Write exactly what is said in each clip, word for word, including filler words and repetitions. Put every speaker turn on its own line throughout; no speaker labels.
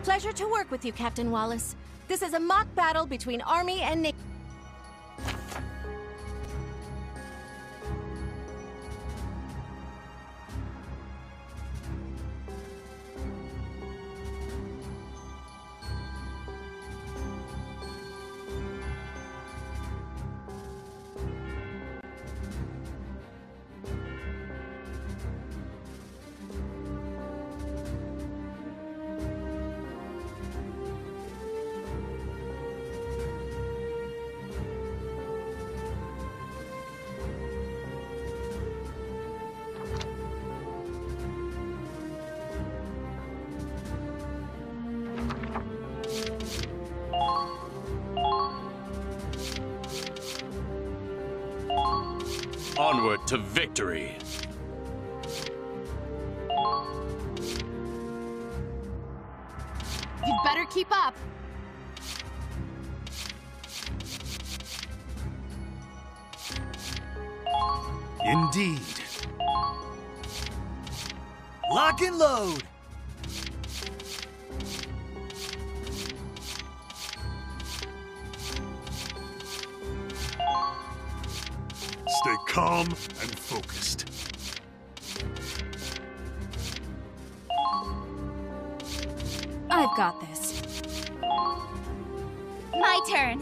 Pleasure to work with you, Captain Wallace. This is a mock battle between Army and Navy.
Onward to victory.
You'd better keep up.
Indeed. Lock and load. Stay calm and focused.
I've got this.
My turn.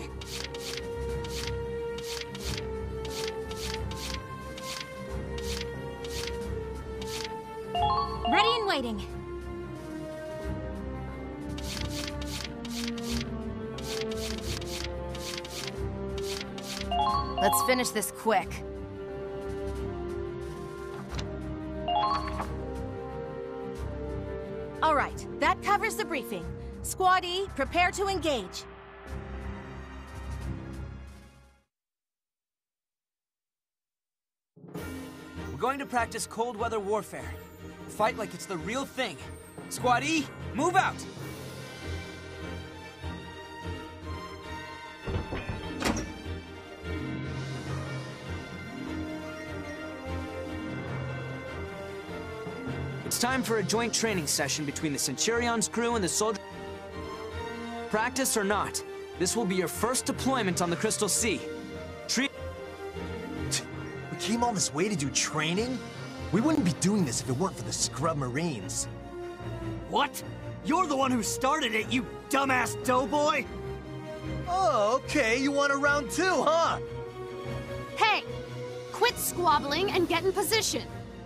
Ready and waiting.
Let's finish this quick.
All right, that covers the briefing. Squad E, prepare to engage.
We're going to practice cold weather warfare. Fight like it's the real thing. Squad E, move out! It's time for a joint training session between the Centurion's crew and the soldier. Practice or not, this will be your first deployment on the Crystal Sea. Treat.
We came all this way to do training? We wouldn't be doing this if it weren't for the scrub Marines.
What? You're the one who started it, you dumbass doughboy!
Oh, okay, you want a round two, huh?
Hey! Quit squabbling and get in position!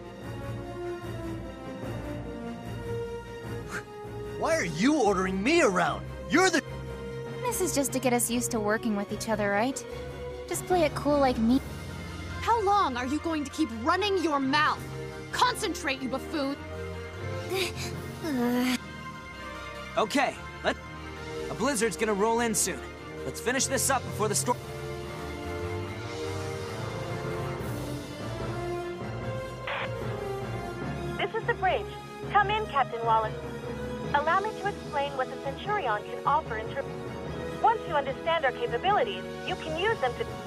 Why are you ordering me around? You're the—
This is just to get us used to working with each other, right? Just play it cool like me.
How long are you going to keep running your mouth? Concentrate, you buffoon!
Okay, let. A blizzard's gonna roll in soon. Let's finish this up before the storm.
This is the bridge. Come in, Captain Wallace. Allow me to explain what the Centurion can offer in terms. Once you understand our capabilities, you can use them to.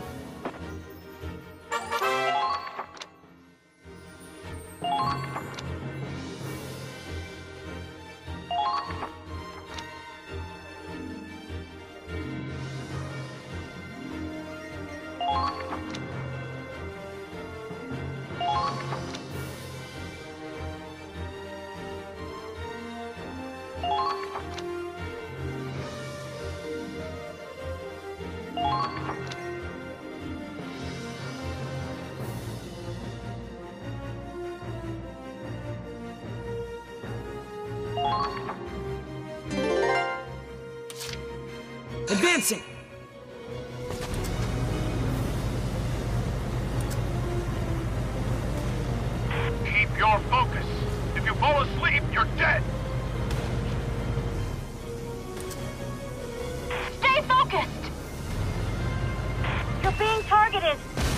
Advancing!
Keep your focus. If you fall asleep, you're dead.
Stay focused! You're being targeted.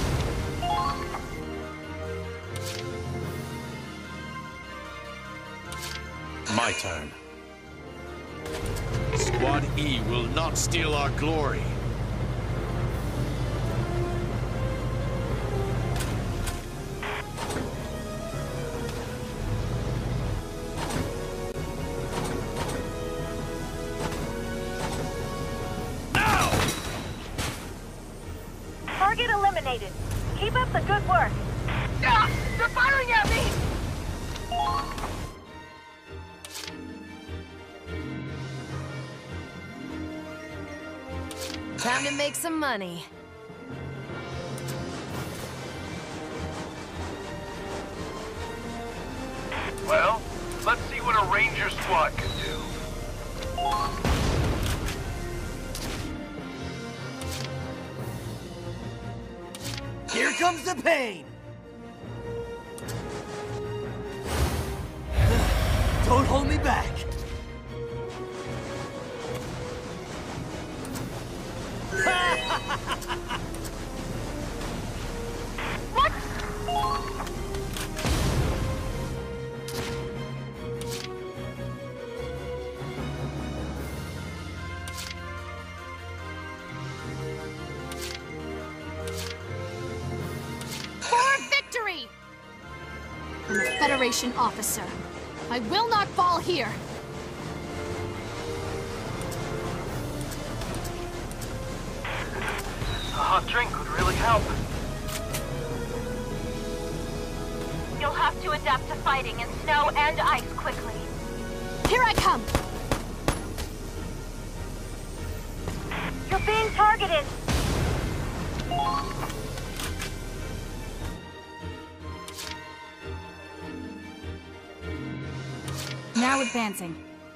My turn. Squad E will not steal our glory.
eliminated. Keep up the good work.
Ah! They're firing at me!
Time to make some money.
Well, let's see what a Ranger squad can do.
Here comes the pain! Don't hold me back!
What?
For victory! I'm a Federation officer. I will not fall here.
A hot drink would really help.
You'll have to adapt to fighting in snow and ice quickly.
Here I come!
You're being targeted.
Now advancing.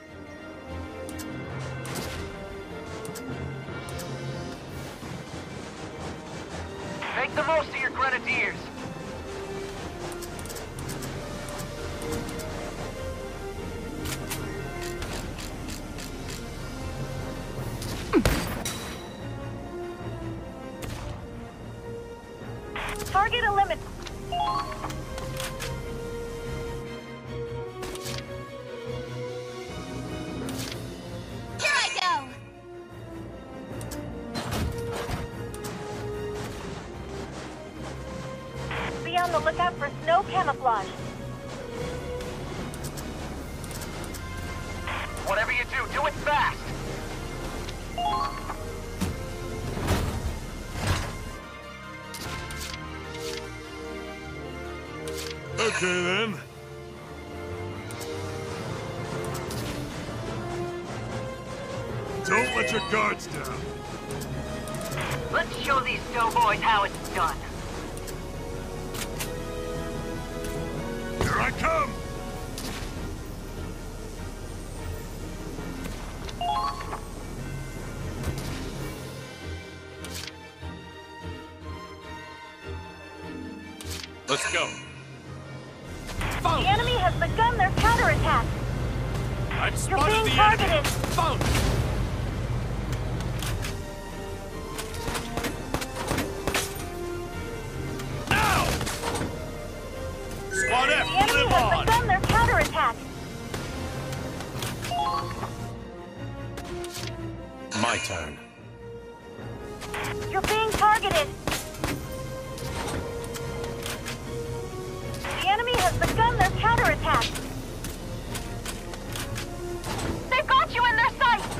Make the most of your grenadiers.
Target eliminated.
Here I go!
Be on the lookout for snow camouflage.
Whatever you do, do it fast.
Okay, then. Don't let your guards down.
Let's show these doughboys how it's done.
Here I come! Let's go.
The enemy has begun their counterattack.
I've
You're
spotted
being
the
targeted.
enemy. Found it. Now! Squad F,
The enemy
live
has
on.
begun their counterattack.
My turn.
You're being targeted. The enemy has begun their counterattack. They've got you in their sights.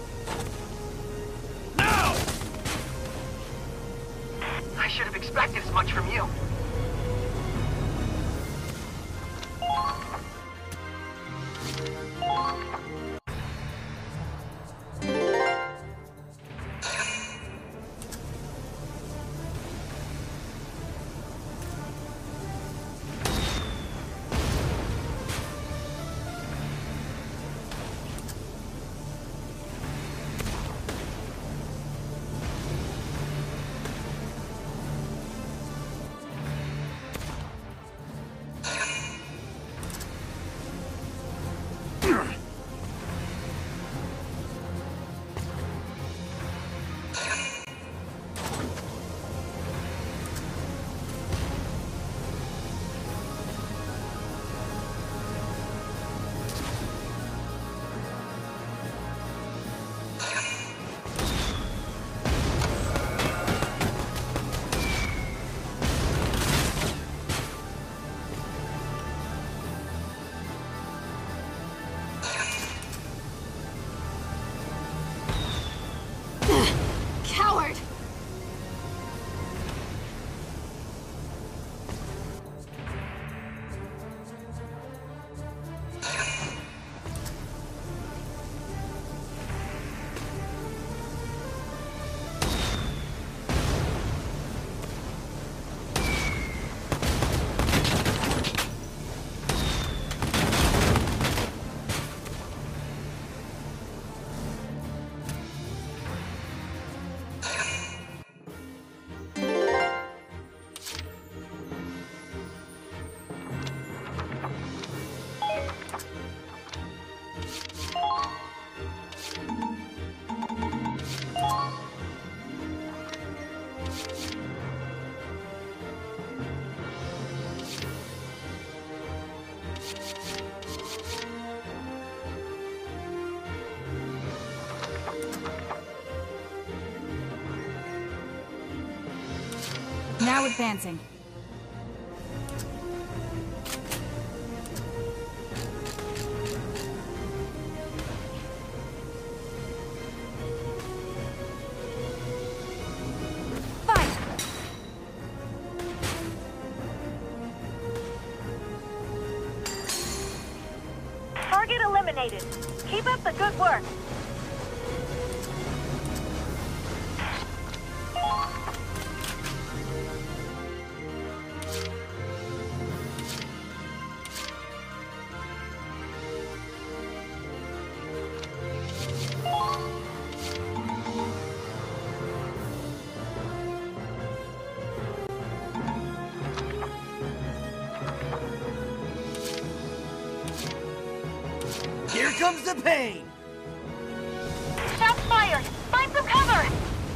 Now!
I should have expected as much from you.
Now advancing.
Target eliminated. Keep up the good work.
Here comes the pain!
Shots fired! Find some cover!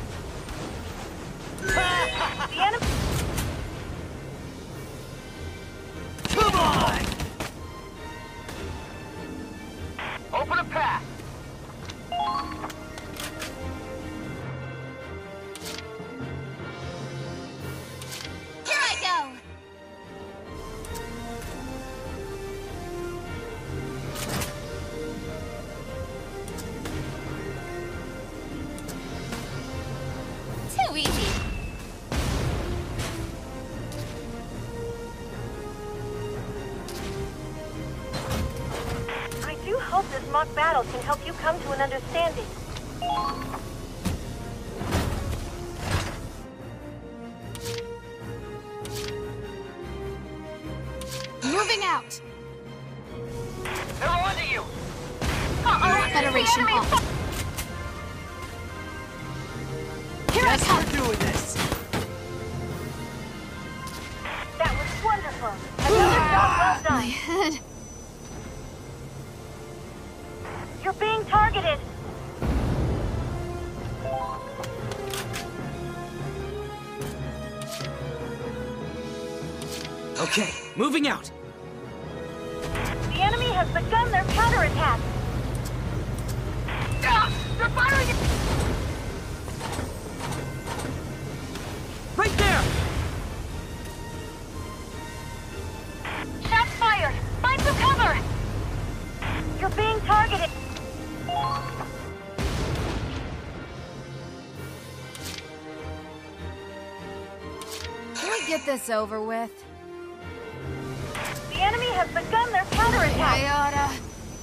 The enemy...
Come on!
Open a path.
Here I go! Too easy.
I do hope this mock battle can help you come to an understanding.
Moving out.
They're onto you.
Uh-oh!
Federation
The enemy-
off. Here I
Yes,
come.
we're doing this!
That was wonderful. Another job well done.
My head.
You're being targeted.
Okay, moving out.
The enemy has begun their counterattack. Ah, they're firing!
Right there!
Shots fired! Find some cover! You're being targeted.
Can we get this over with?
The enemy has begun their counterattack.
I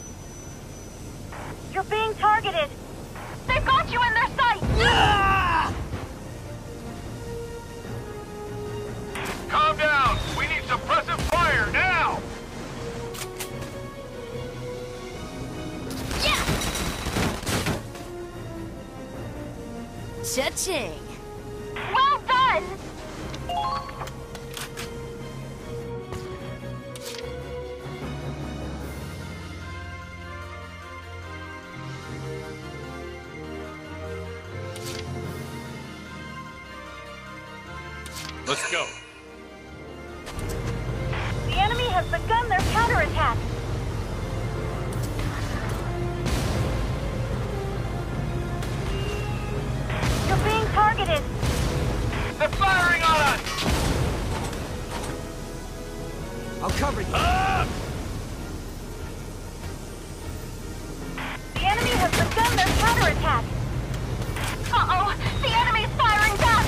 You're being targeted. They've got you in their sight.
oughta.
Calm down. We need suppressive fire now.
Yeah!
Cha-ching!
Well done.
Let's go.
The enemy has begun their counterattack. You're being targeted.
They're firing on us.
I'll cover you.
Up!
The enemy has begun their counterattack. Uh-oh! The enemy's firing back!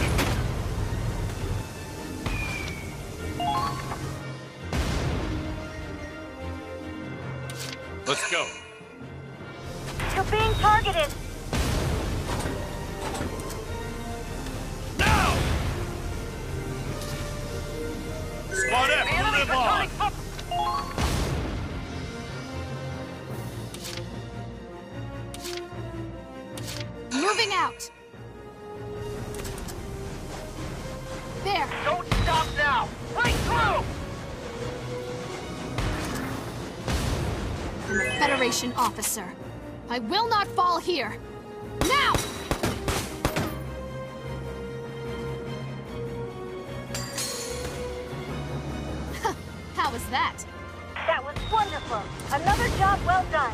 Let's go.
You're being targeted.
Now! Squad
The
F,
enemy's
live on!
returning up.
Moving out. There.
Don't stop now. Right through.
I'm a Federation officer. I will not fall here. Now! How was that?
That was wonderful. Another job well done.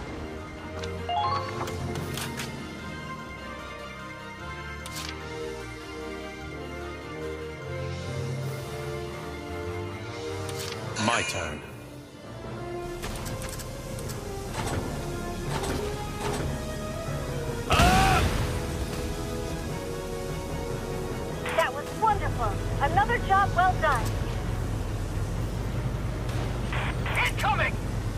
My turn.
That was wonderful. Another job well done.
Incoming!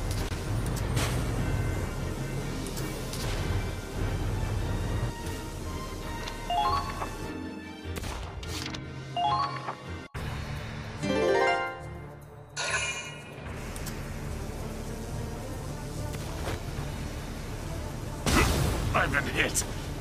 I've been hit.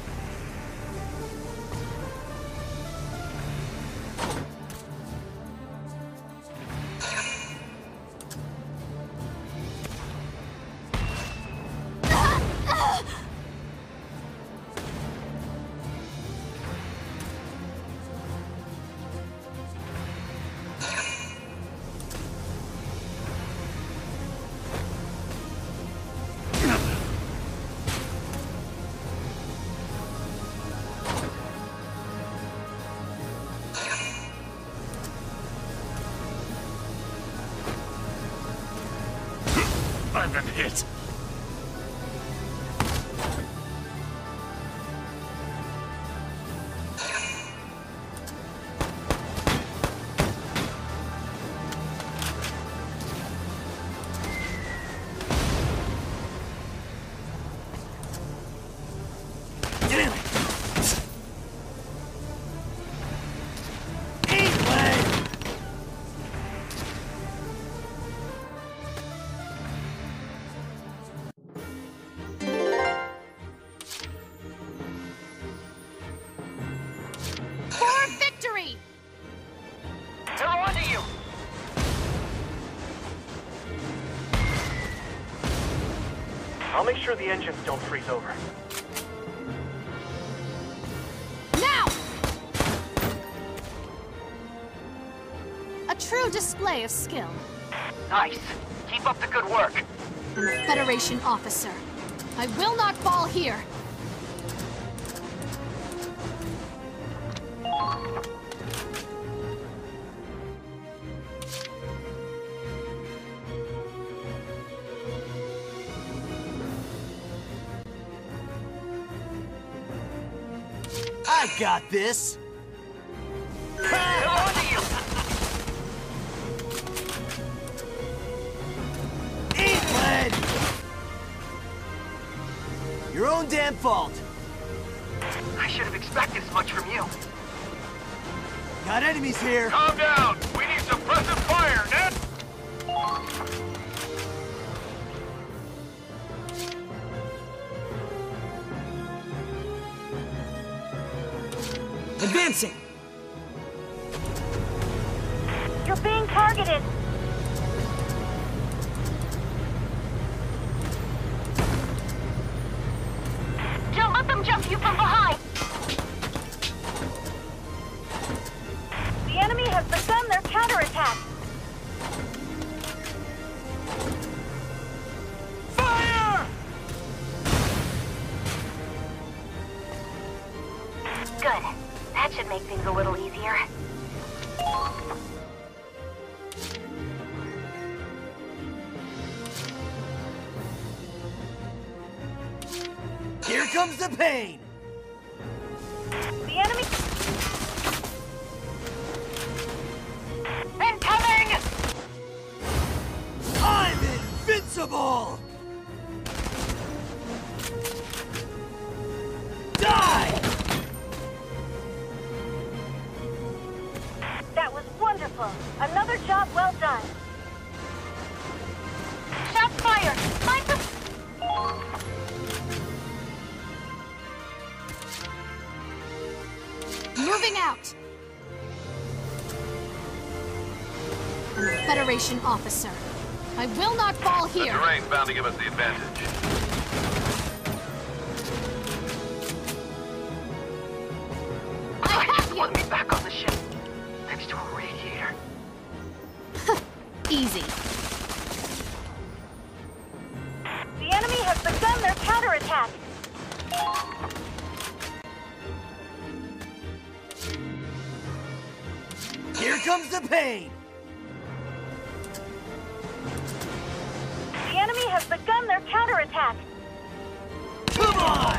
I've been hit.
Damn it! Eat leg!
For victory!
They're onto you!
I'll make sure the engines don't freeze over.
Now! A true display of skill.
Nice. Keep up the good work.
I'm a Federation officer. I will not fall here.
I got this!
They're onto you!
Eat lead! Your own damn fault!
I should have expected as much from you.
Got enemies here!
Calm down! We need suppressive fire, Ned!
Advancing!
You're being targeted. Don't let them jump you from behind. The enemy has begun their counterattack.
Fire!
Good. That should make things a little easier.
Here comes the pain!
The enemy...
Incoming!
I'm invincible! Die!
That was wonderful. Another job well done. Shots fired. Find the...
Moving out! I'm a Federation officer. I will not fall
The
here!
terrain's bound to give us the advantage.
I have you!
Put me back on the ship. Next to a radiator.
Easy.
The enemy has begun their counterattack.
Here comes the pain!
begun their counterattack.
Come on!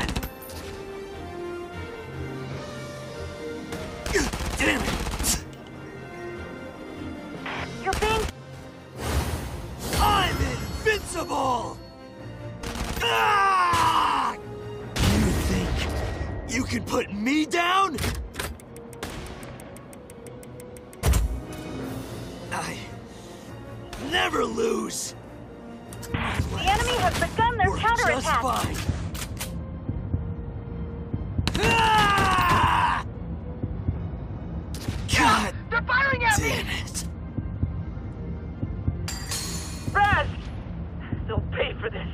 Damn it!
You're being...
I'm invincible! Ah! You think you can put me down? I never lose.
The enemy has begun their
We're
counterattack.
just fine. Ah! God,
They're firing at me!
damn it!
Raz! They'll pay for this.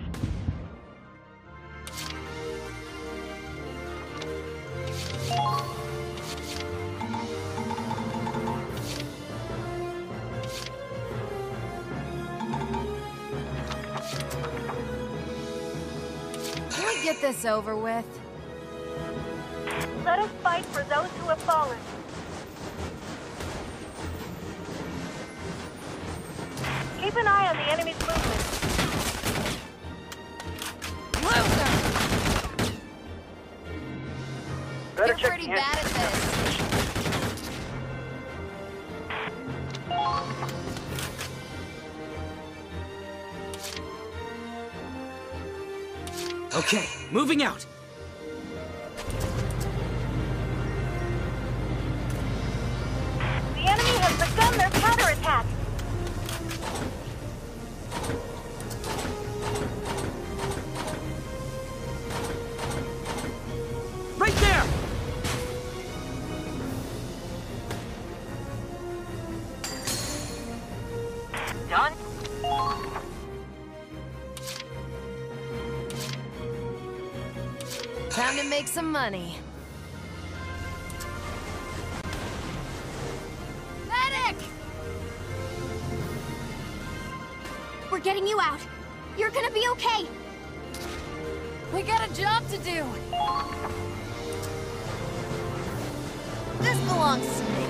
Can we get this over with?
Let us fight for those who have fallen. Keep an eye on the enemy's movement.
Loser!
Better
You're
check
pretty
the
bad at this.
Okay, moving out.
The enemy has begun their counterattack.
Right there!
Done?
Time to make some money. Medic!
We're getting you out. You're gonna be okay.
We got a job to do. This belongs to me.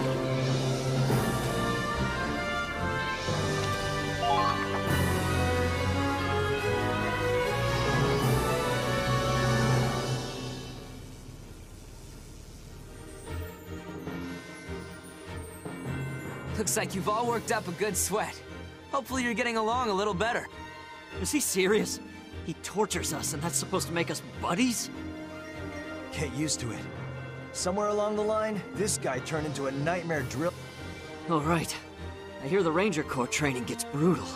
Looks like you've all worked up a good sweat. Hopefully you're getting along a little better.
Is he serious? He tortures us, and that's supposed to make us buddies?
Get used to it. Somewhere along the line, this guy turned into a nightmare drill.
All right. I hear the Ranger Corps training gets brutal.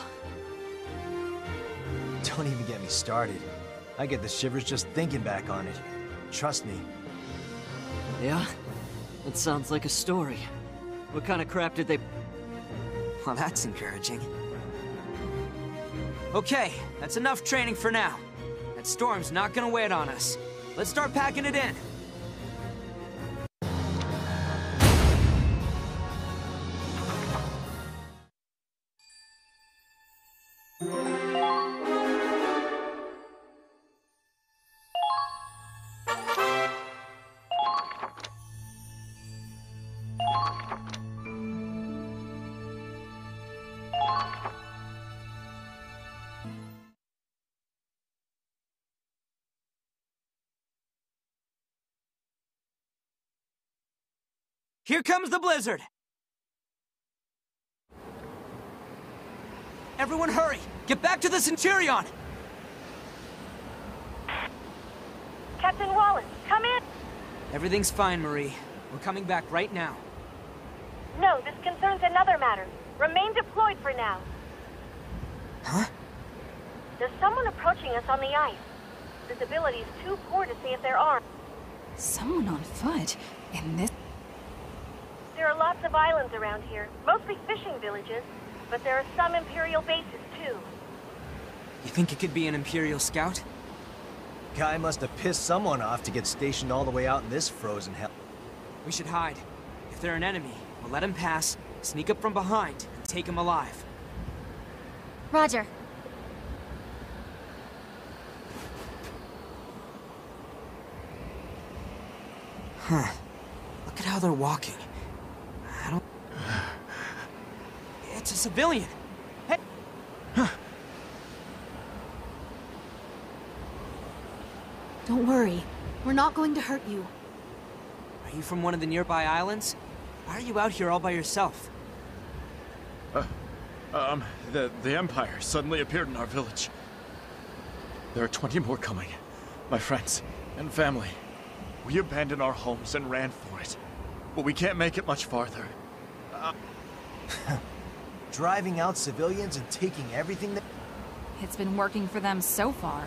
Don't even get me started. I get the shivers just thinking back on it. Trust me.
Yeah? That sounds like a story. What kind of crap did they...
Well, that's encouraging. Okay, that's enough training for now. That storm's not gonna wait on us. Let's start packing it in. Here comes the blizzard! Everyone hurry! Get back to the Centurion!
Captain Wallace, come in!
Everything's fine, Marie. We're coming back right now.
No, this concerns another matter. Remain deployed for now.
Huh?
There's someone approaching us on the ice. Visibility's too poor to see if they're armed.
Someone on foot? In this...
There are lots of islands around here, mostly fishing villages, but there are some Imperial bases too.
You think it could be an Imperial scout?
Guy must have pissed someone off to get stationed all the way out in this frozen hell.
We should hide. If they're an enemy, we'll let them pass, sneak up from behind, and take them alive.
Roger.
Huh. Look at how they're walking. I don't... It's a civilian! Hey!
Don't worry. We're not going to hurt you.
Are you from one of the nearby islands? Why are you out here all by yourself?
Uh, um, the, the Empire suddenly appeared in our village. There are twenty more coming. My friends and family. We abandoned our homes and ran for it. But we can't make it much farther. Uh...
Driving out civilians and taking everything that...
It's been working for them so far.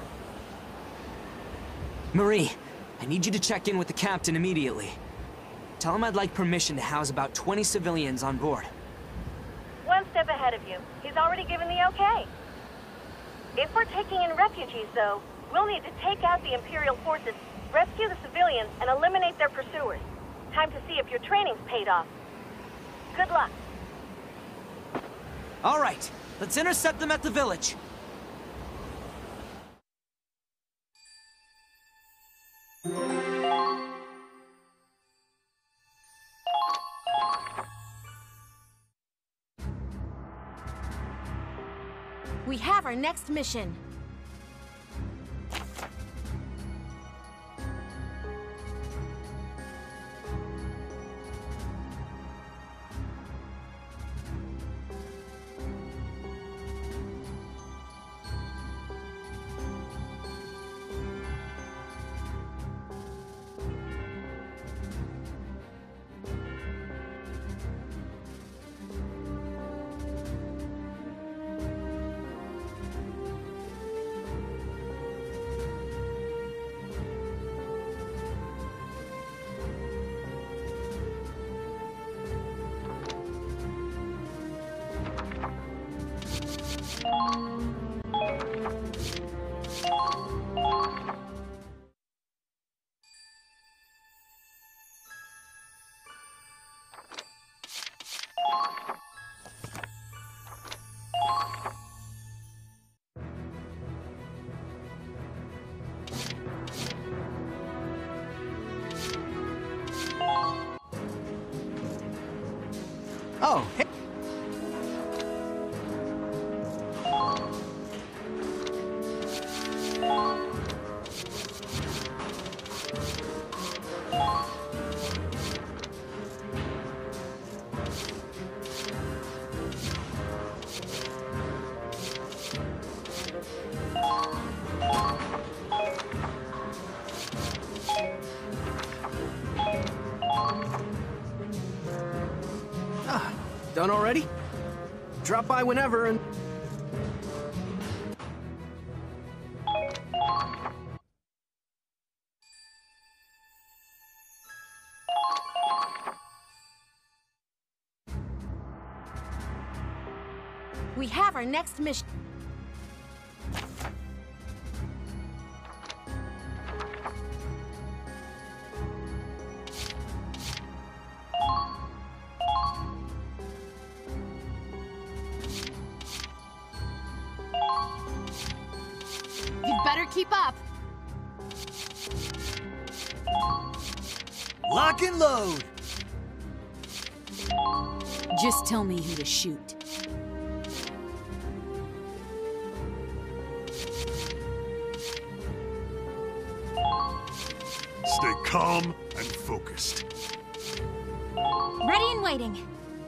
Marie, I need you to check in with the captain immediately. Tell him I'd like permission to house about twenty civilians on board.
One step ahead of you. He's already given the okay. If we're taking in refugees, though, we'll need to take out the Imperial forces, rescue the civilians, and eliminate their pursuers. Time to see if your training's paid off. Good luck.
All right, let's intercept them at the village.
We have our next mission.
Oh, hey.
Done already? Drop by whenever and...
We have our next mission.
You'd better keep up.
Lock and load!
Just tell me who to shoot.
Stay calm and focused.
Ready and waiting.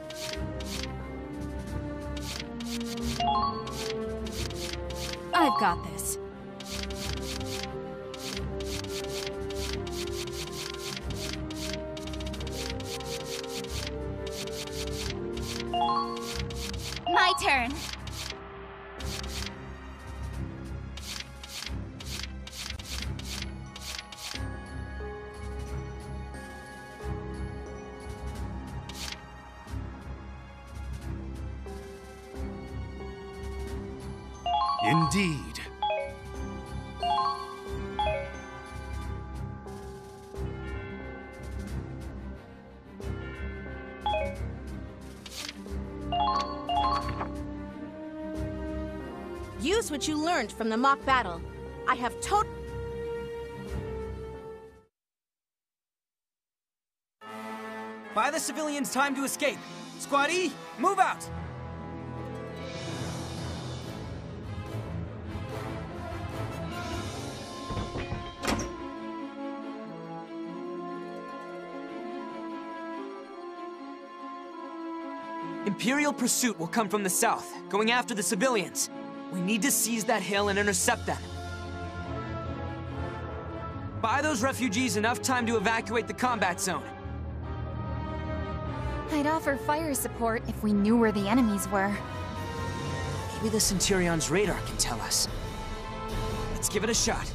I've got this.
My turn.
Indeed.
Use what you learned from the mock battle. I have tot-
Buy the civilians time to escape. Squad E, move out! Imperial pursuit will come from the south, going after the civilians. We need to seize that hill and intercept them. Buy those refugees enough time to evacuate the combat zone.
I'd offer fire support if we knew where the enemies were.
Maybe the Centurion's radar can tell us. Let's give it a shot.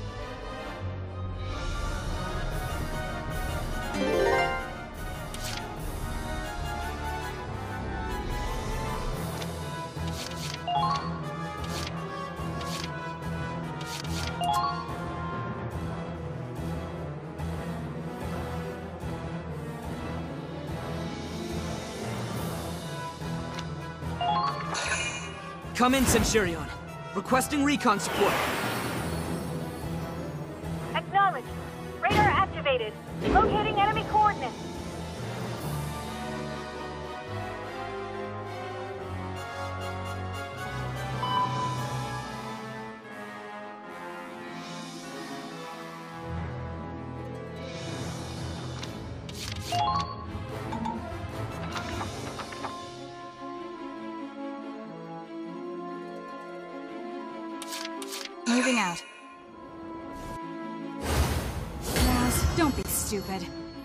Come in, Centurion. Requesting recon support.
Acknowledged. Radar activated. Locating enemy coordinates.
Moving out. Naz, don't be stupid.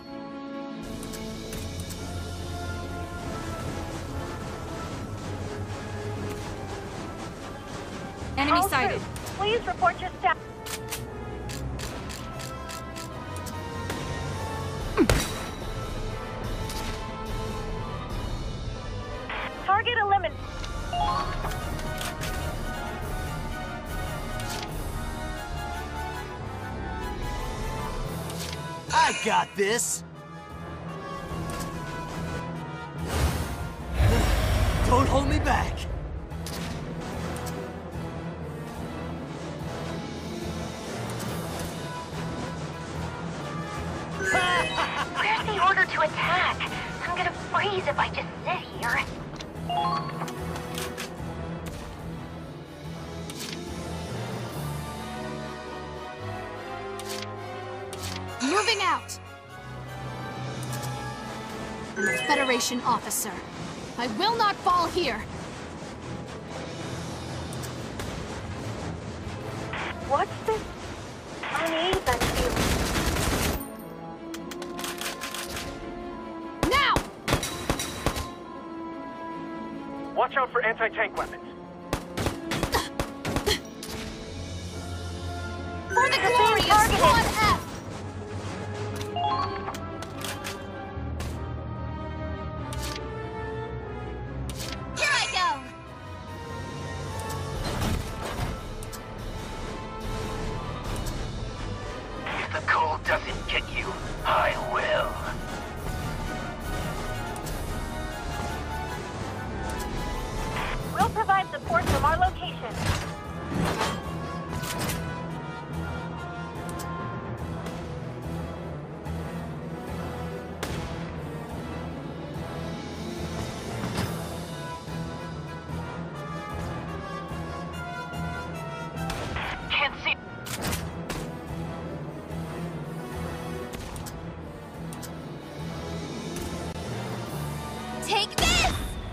Enemy
All
sighted.
troops, please report your status. Target eliminated.
I got this! Don't hold me back!
Where's the order to attack? I'm gonna freeze if I just sit here.
Moving out! I'm a Federation officer. I will not fall here!
What's this unease I'm feeling?
Now!
Watch out for anti-tank weapons.
For the glory of Squad F! Here I go!
If the cold doesn't get you, I will.
We'll provide support from our location.
Can't see.
Take this!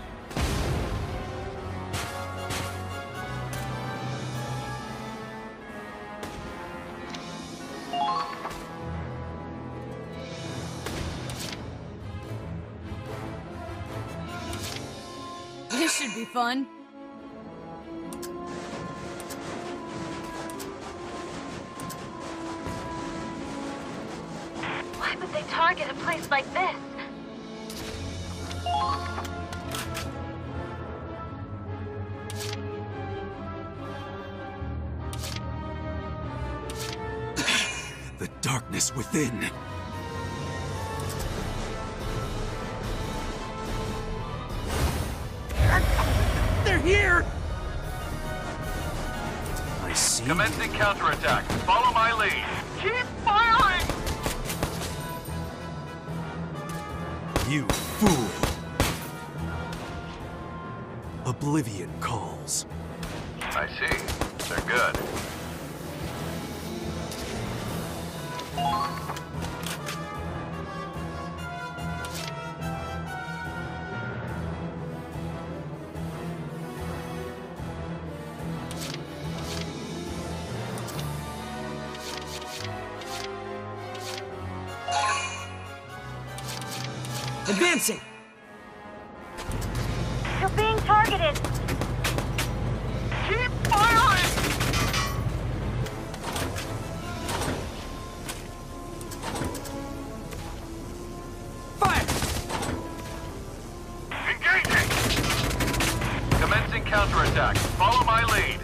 This should be fun.
Why would they target a place like this?
The darkness within. They're here! I see.
Commencing counterattack. Follow my lead. Keep firing!
You fool! Oblivion calls.
I see. They're good.
Advancing!
You're being targeted!
Keep firing!
Fire!
Engaging! Commencing counterattack. Follow my lead.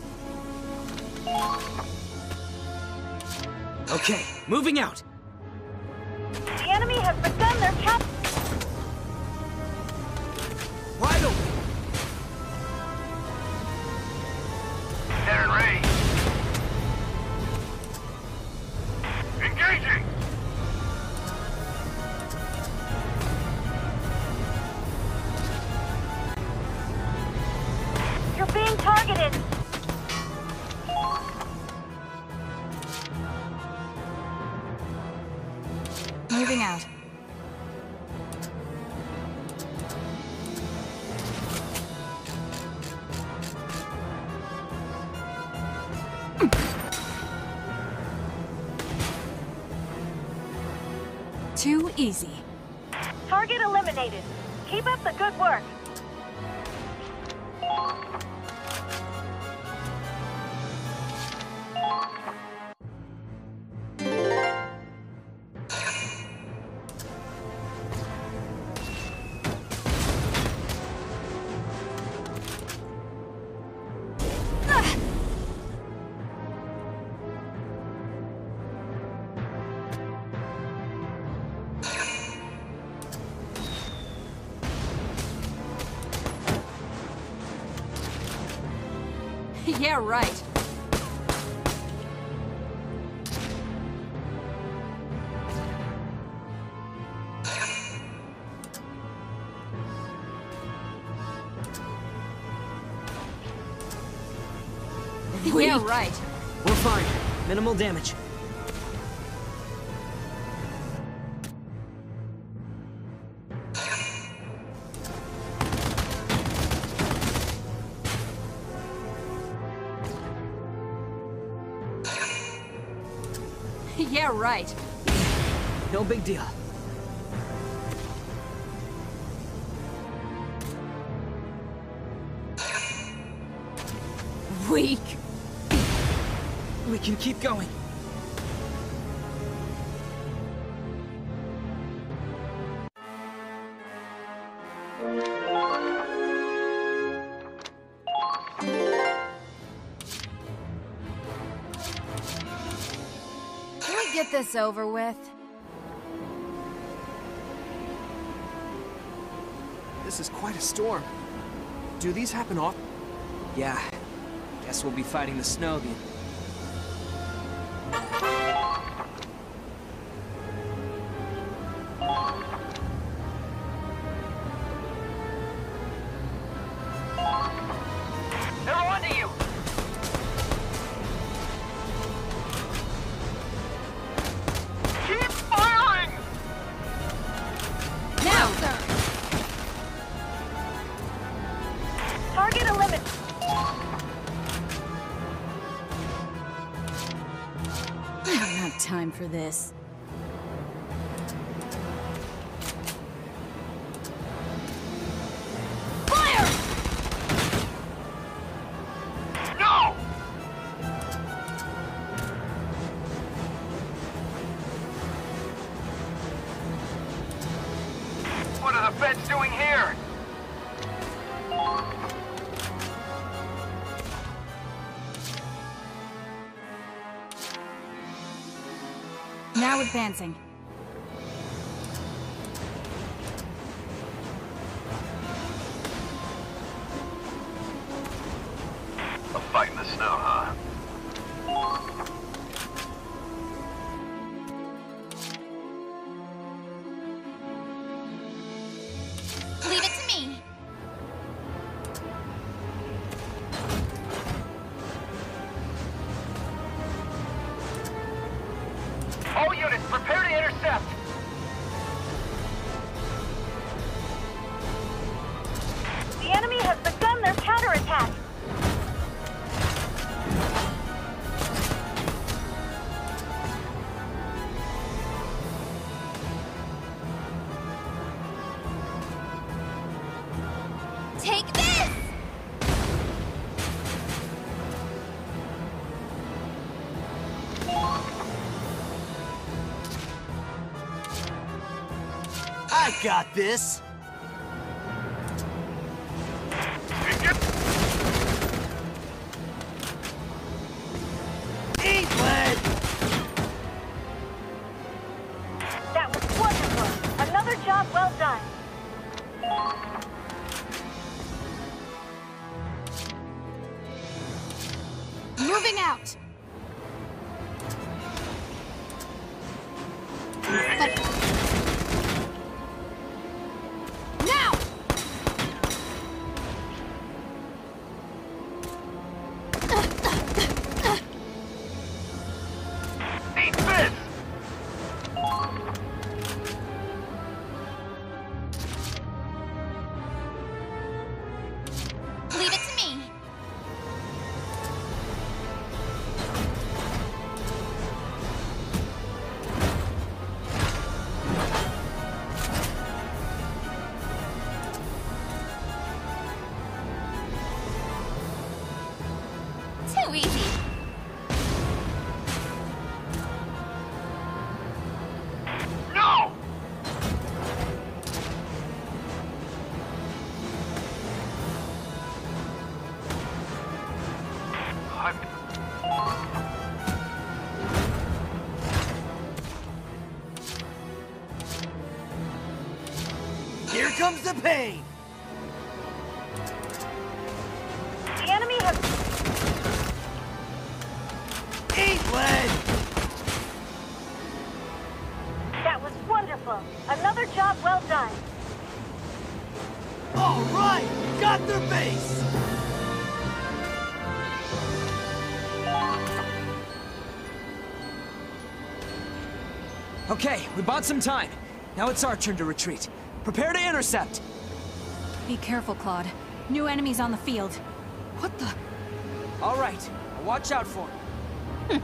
Okay, moving out.
The enemy has begun their cap-
Wide open.
They're in range. Engaging!
You're being targeted!
Moving out. Too easy.
Target eliminated. Keep up the good work.
Yeah, right. Yeah, right.
We're fine. Minimal damage.
Yeah, right.
No big deal.
Weak.
We can keep going.
Can we get this over with?
This is quite a storm. Do these happen often?
Yeah. Guess we'll be fighting the snow then.
They're onto you!
Keep firing!
Now, sir.
Target eliminated.
I don't have time for this.
No! What are the feds doing here?
Now advancing.
A fight in the snow, huh?
Leave it to me.
All units, prepare to intercept!
The enemy has begun their counterattack.
I got this! Eat lead!
That was wonderful. Another job well done.
Moving out. But now.
Eat this!
Leave it to me. Too easy.
No! I'm...
Here comes the pain!
The enemy has...
Eat lead!
That was wonderful. Another job well done.
All right! Got their base!
Okay, we bought some time. Now it's our turn to retreat. Prepare to intercept!
Be careful, Claude. New enemies on the field. What the?
All right, I'll watch out for him.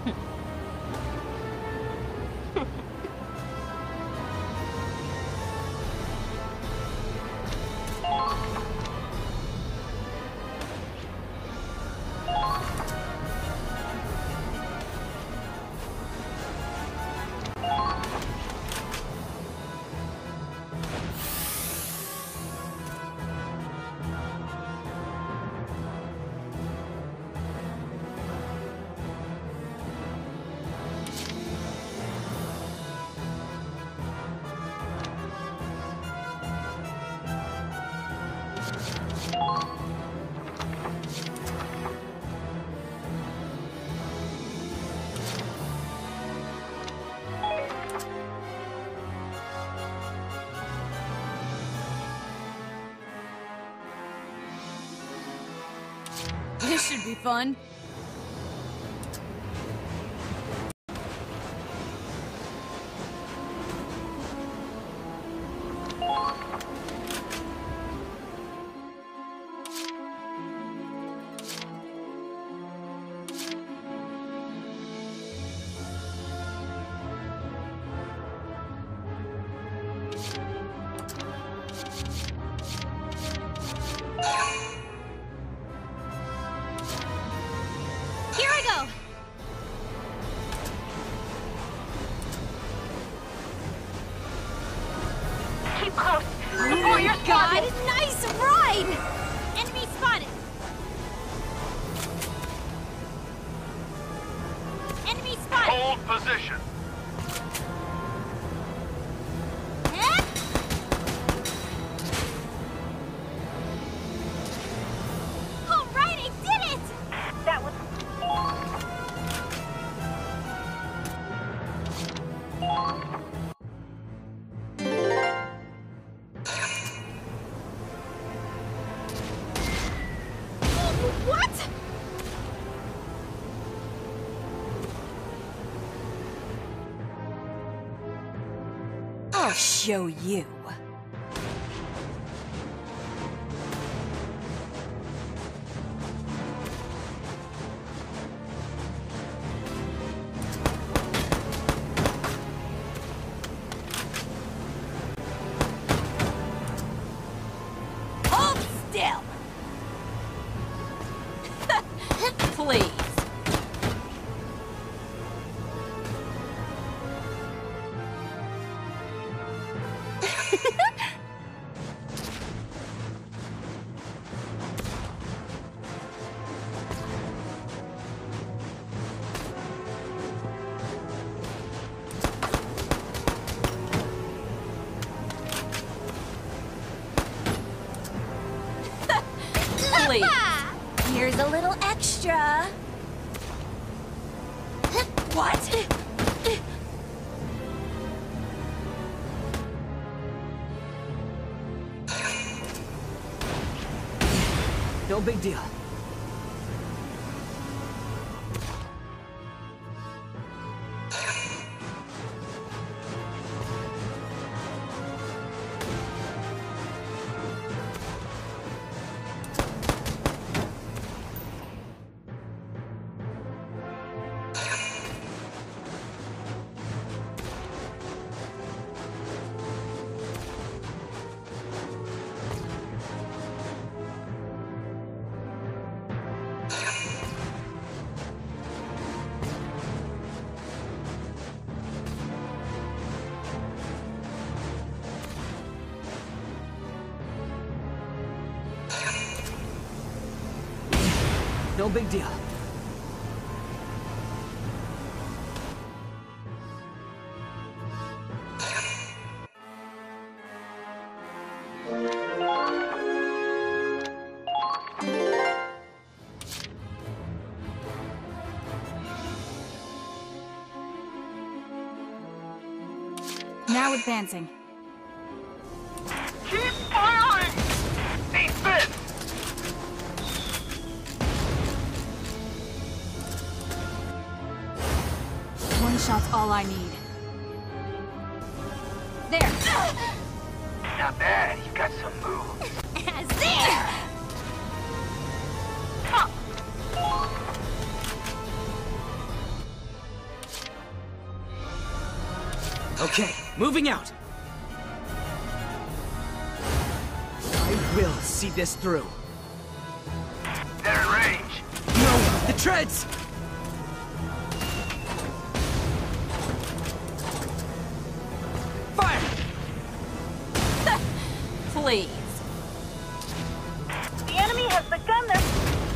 This should be fun.
Here I go.
Keep close.
Oh
Before
my
you're
God!
spotted.
Nice ride. Enemy spotted. Enemy spotted.
Hold position.
Eh? All right, I did it.
That was...
What?
I'll show you.
Hold still. Please.
Please.
Here's a little extra. What?
No big deal. No big deal.
Now advancing.
Keep firing! Defense!
One shot's all I need. There!
Not bad, you got some moves.
There!
Okay, moving out. I will see this through.
They're in range.
No, the treads! Fire!
Please.
The enemy has begun their...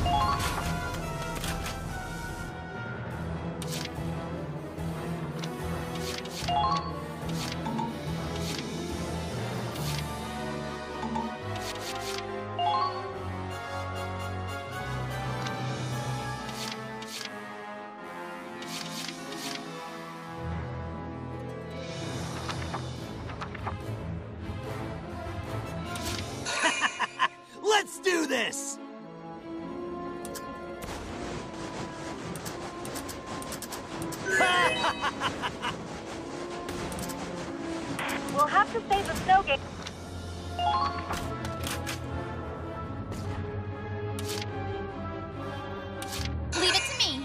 Let's do this!
We'll have to save the snow gate.
Leave it to me.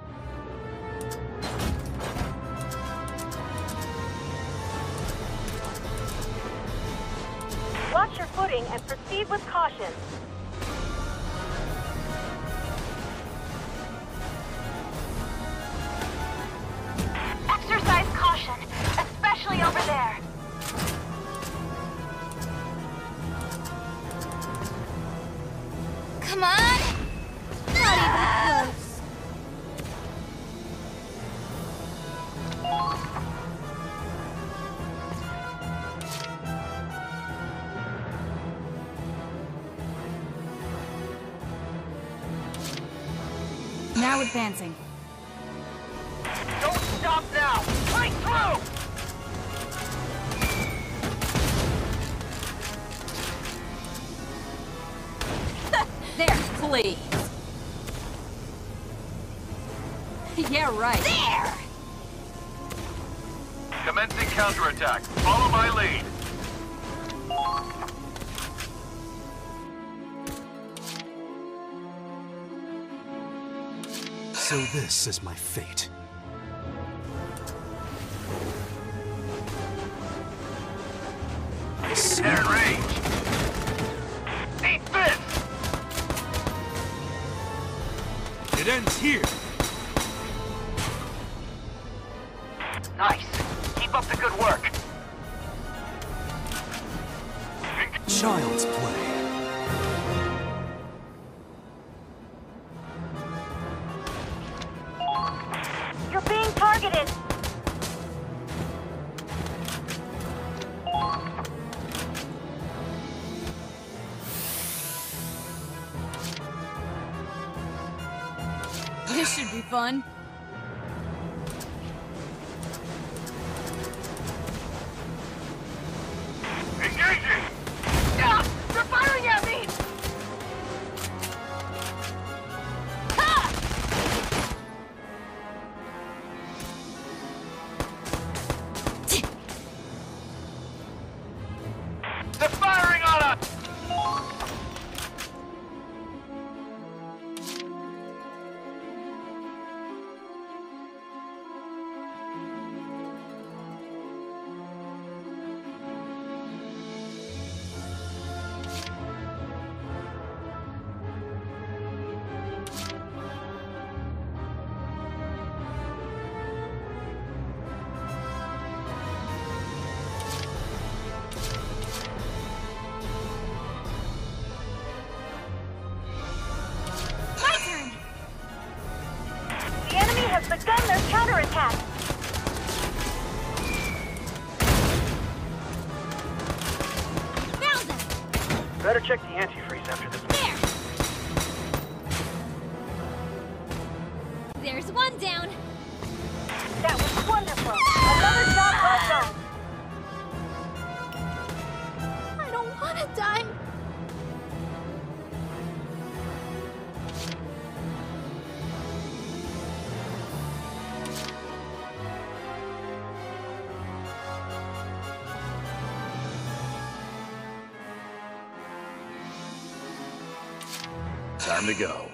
Watch your footing and proceed with caution.
Exercise caution, especially over there.
Come on. Not even close.
Now advancing.
Don't stop now! Fight through!
There, please. Yeah, right.
There!
Commencing counterattack. Follow my lead.
So this is my fate. I see.
They're in range. Defense!
It ends here.
Nice. Keep up the good work.
Child's play.
You're being targeted.
fun.
Engaging!
Ah! They're firing at me! Ah!
They're firing on us!
My turn!
The enemy has begun their counterattack.
Found them!
Better check the antifreeze after this.
There! There's one down!
That was wonderful. Another job well done.
I don't want to die.
Time to go.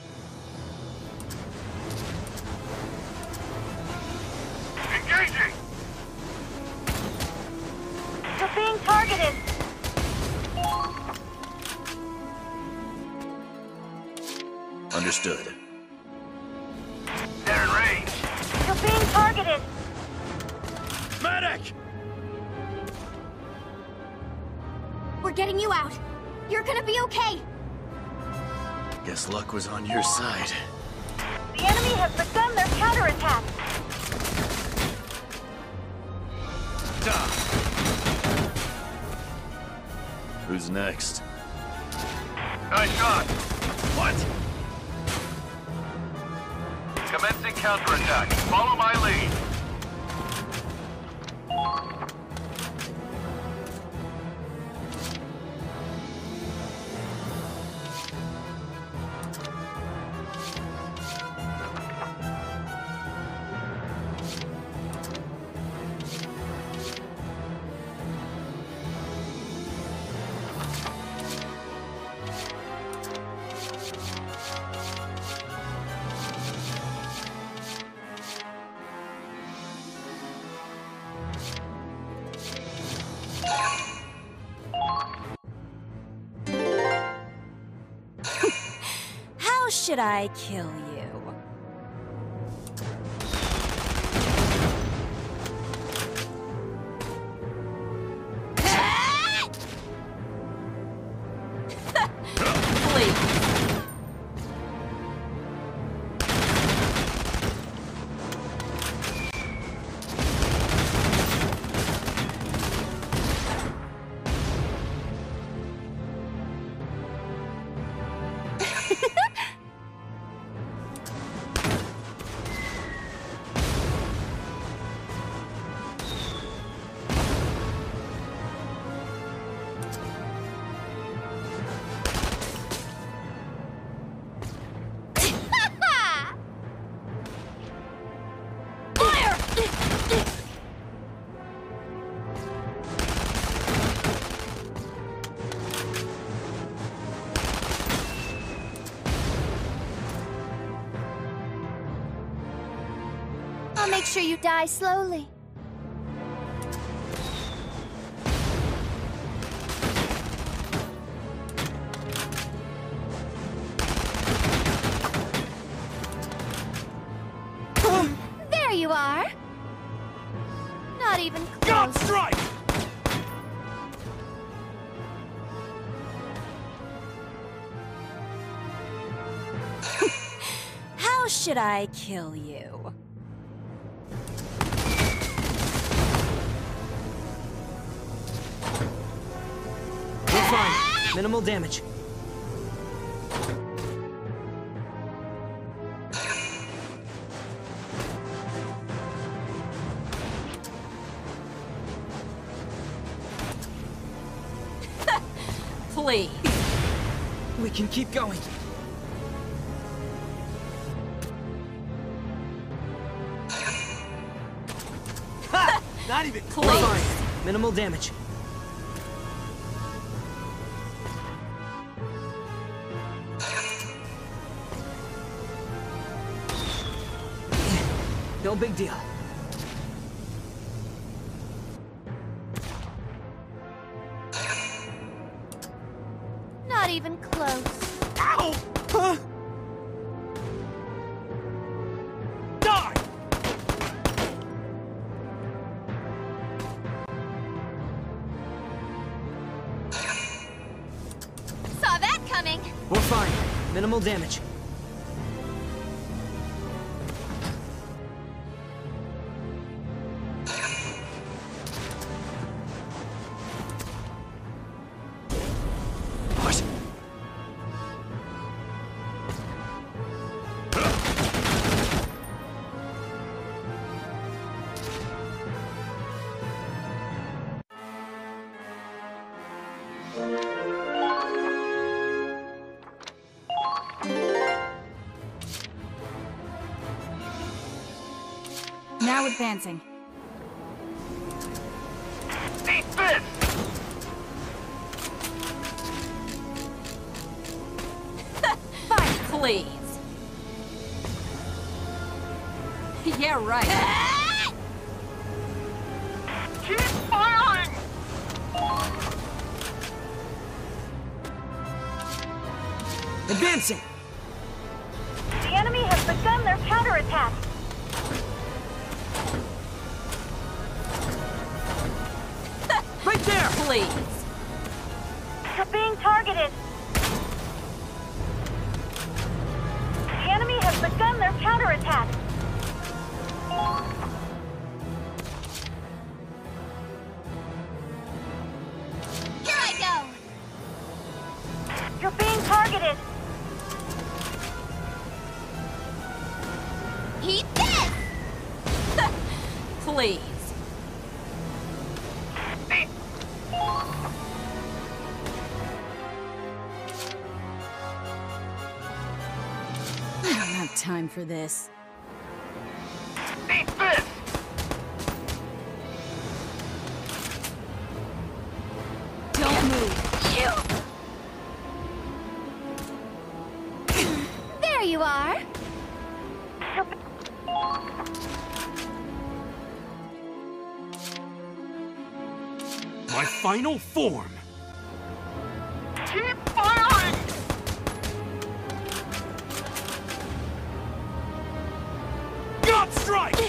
Engaging!
You're being targeted.
Understood. They're in range.
You're being targeted.
Medic!
We're getting you out. You're gonna be okay.
Guess luck was on your side.
The enemy has begun their counterattack.
Who's next?
Nice shot.
What?
Commencing counterattack. Follow my lead.
How should I kill you? I'll make sure you die slowly. There you are. Not even close.
God strike!
How should I kill you?
We're fine. Minimal damage.
please.
We can keep going.
Ha! Not even
We're fine. Minimal damage. No big deal.
Not even close.
Ow! Huh? Die!
Saw that coming.
We're fine. Minimal damage.
Now advancing.
Eat this!
Fire, please. Yeah, right.
Keep firing!
Advancing!
The enemy has begun their counterattack.
Right there!
Please.
You're being targeted. The enemy has begun their counterattack.
Here I go.
You're being targeted.
Eat this.
Please. I don't have time for this.
Eat this!
Don't move.
There you are.
My final form! Keep firing! God strike!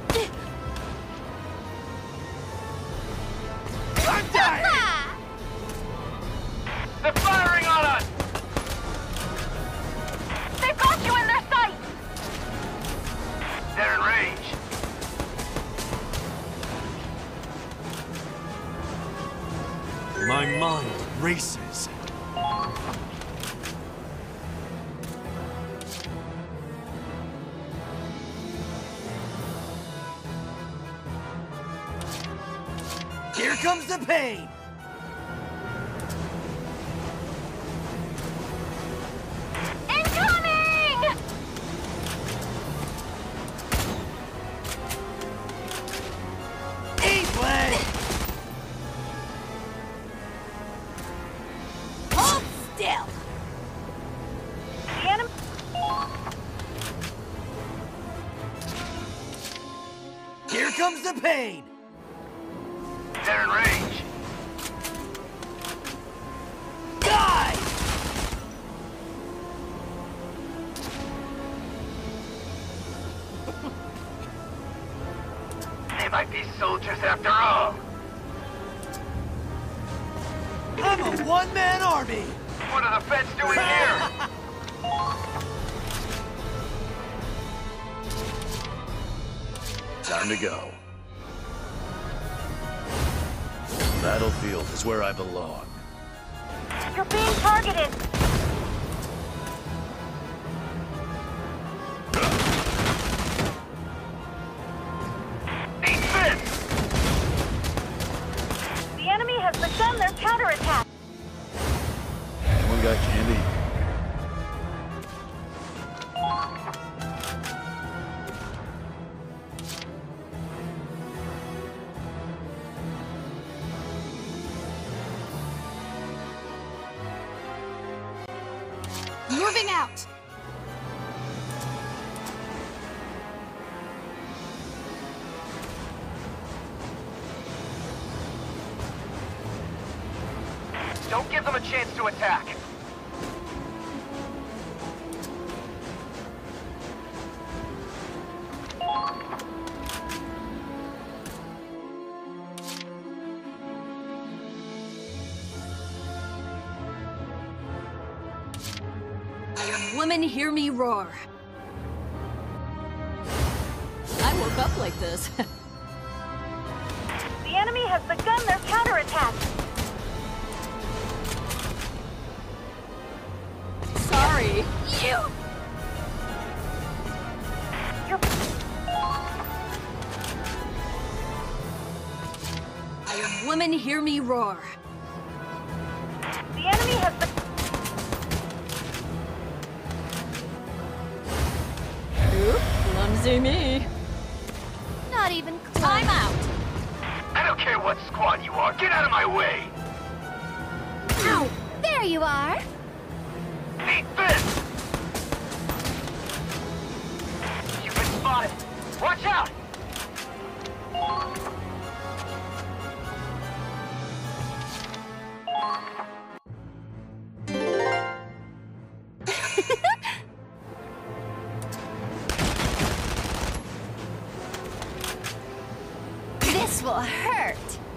I'm dying! They're firing on us!
They've got you in their sight!
They're in range. My mind races.
Here comes the pain!
Incoming!
Eat lead!
Hold still.
The enemy...
Here comes the pain!
They're in range.
Die!
They might be soldiers after all.
I'm a one-man army!
What are the feds doing here?
Time to go. Battlefield is where I belong.
You're being targeted.
Eat this!
The enemy has begun their counterattack.
got candy?
Moving out!
Don't give them a chance to attack.
Women hear me roar. I woke up like this.
The enemy has begun their counterattack.
Sorry. You!
You're...
Women hear me roar.
The enemy has begun...
Clumsy me.
Not even close.
I'm out.
I don't care what squad you are. Get out of my way.
Ow! There you are.
Eat this.
You've been spotted. Watch out!
This will hurt.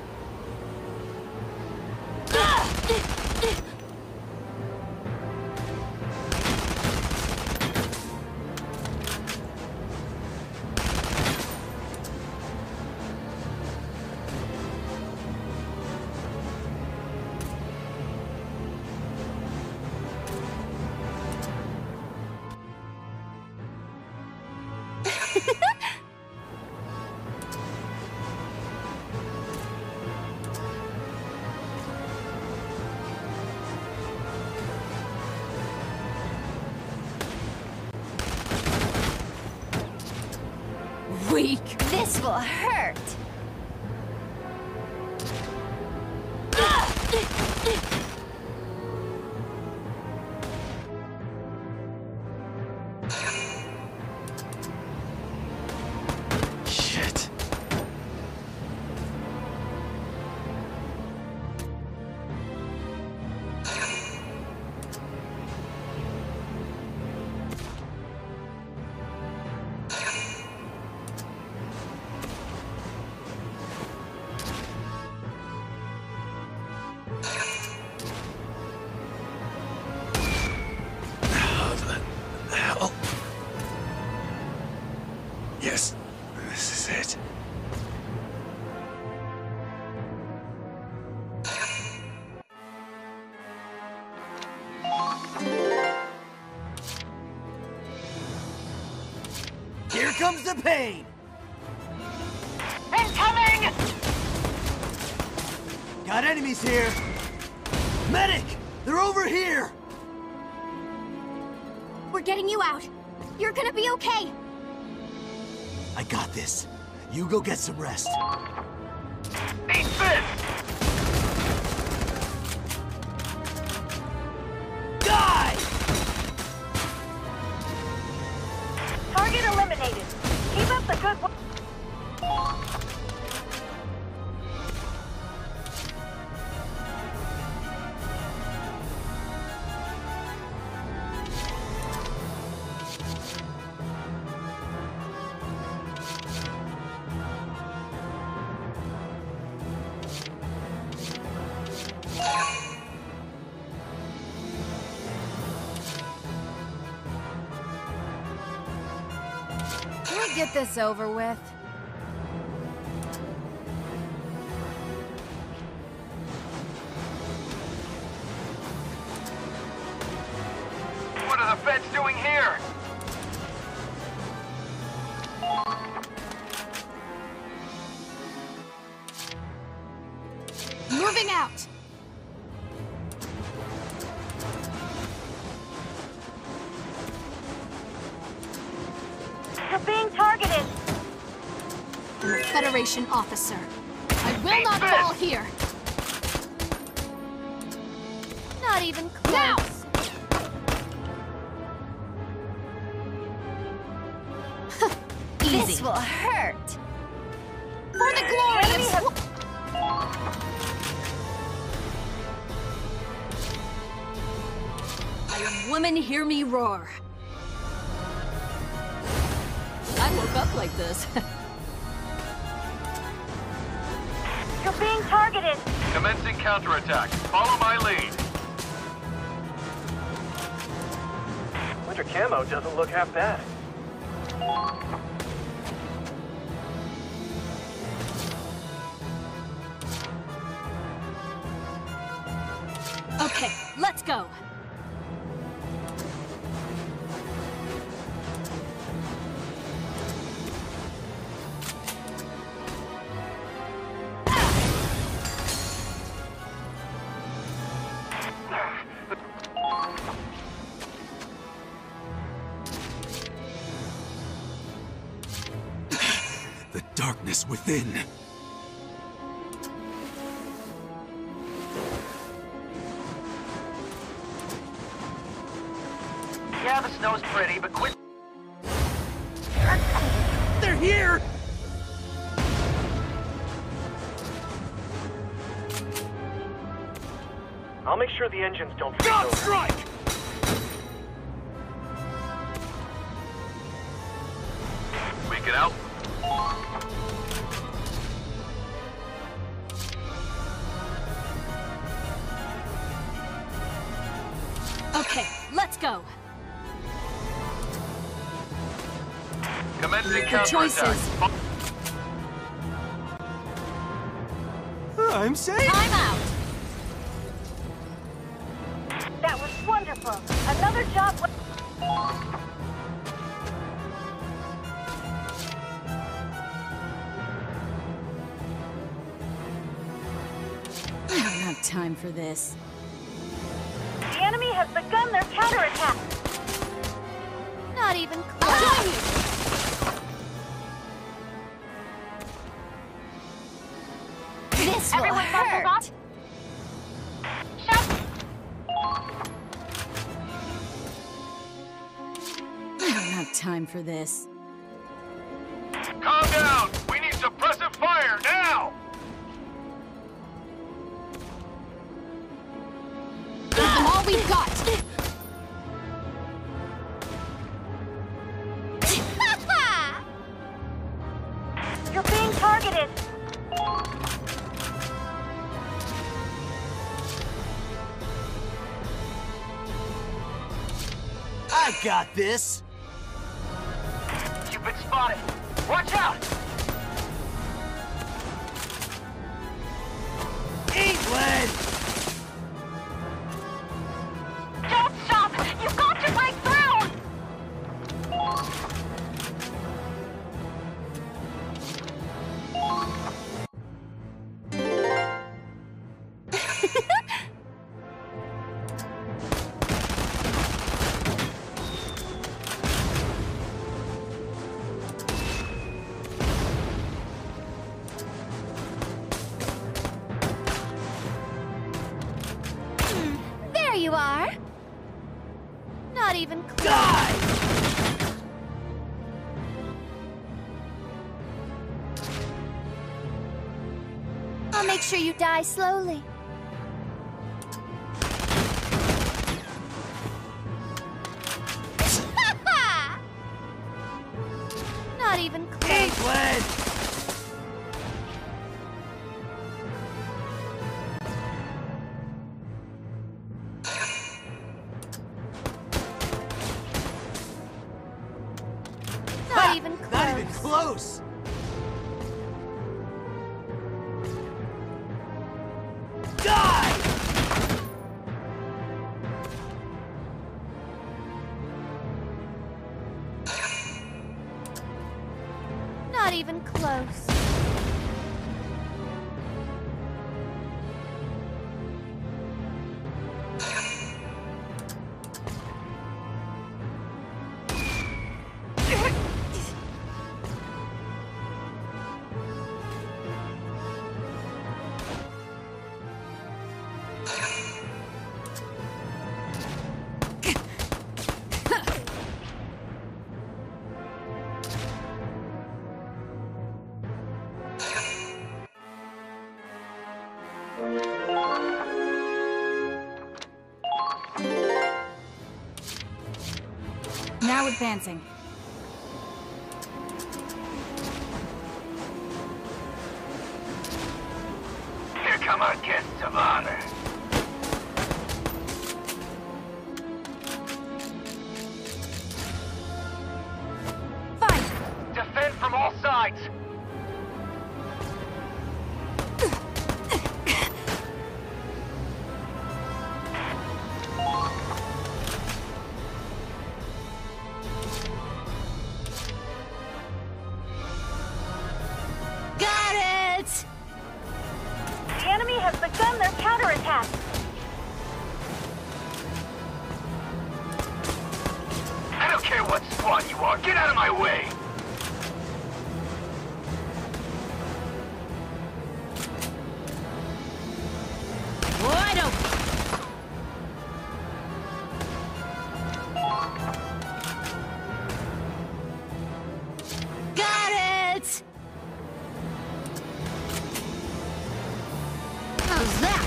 Weak.
This will hurt.
Shit. How the hell? Yes, this is it.
Here comes the pain!
Incoming!
Got enemies here! Medic! They're over here!
We're getting you out. You're gonna be okay.
I got this. You go get some rest.
Eat this.
Die!
Target eliminated. Keep up the good work.
Can we get this over with?
What are the feds doing here?
Moving out. I'm a Federation officer. I will not fall here!
Not even close.
Now!
This will hurt.
For the glory of...
Women hear me roar. I woke up like this.
You're being targeted.
Commencing counterattack. Follow my lead.
Winter camo doesn't look half bad.
Okay, let's go.
The darkness within.
Yeah, the snow's pretty, but quit.
They're here!
I'll make sure the engines don't freeze
God
over.
strike!
Beacon out.
Okay, let's go.
Commencing
The
counterattack.
choices.
I'm safe!
I'm out.
That was wonderful. Another job.
I don't have time for this.
The enemy has begun their counterattack.
Not even close. This will
Everyone buckle up.
hurt.
I don't have time for this.
Calm down. We need suppressive fire now.
Give them all we've got!
You're being targeted.
I got this!
You've been spotted. Watch out!
Eat lead!
Don't stop! You've got to break through!
There you are. Not even close.
Die!
I'll make sure you die slowly. Not even close.
Eat lead!
Not even close.
Not even close! Die!
Not even close.
Now advancing.
Here come our guests of honor.
Fine.
Defend from all sides.
Begun their counterattack!
I don't care what squad you are, get out of my way!
Wide open!
Got it! How's that?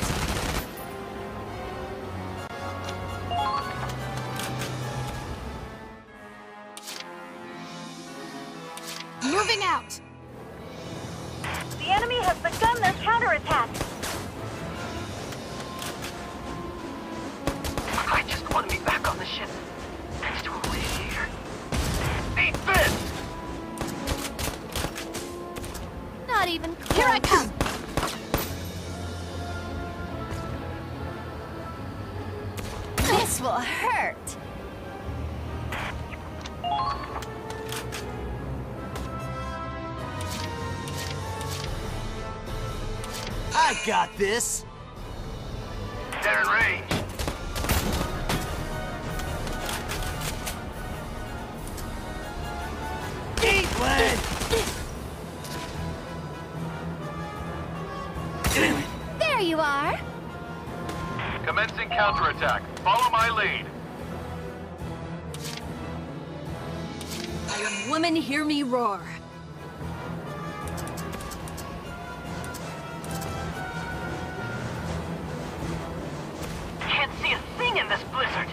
Moving out!
The enemy has begun their counterattack!
I just want to be back on the ship. Thanks to a radiator.
Eat this!
Not even close.
Here I come!
This will hurt.
I got this.
They're in range.
Eat lead!
There you are.
Commencing counterattack. Follow my lead.
Iron Woman, hear me roar.
Can't see a thing in this blizzard.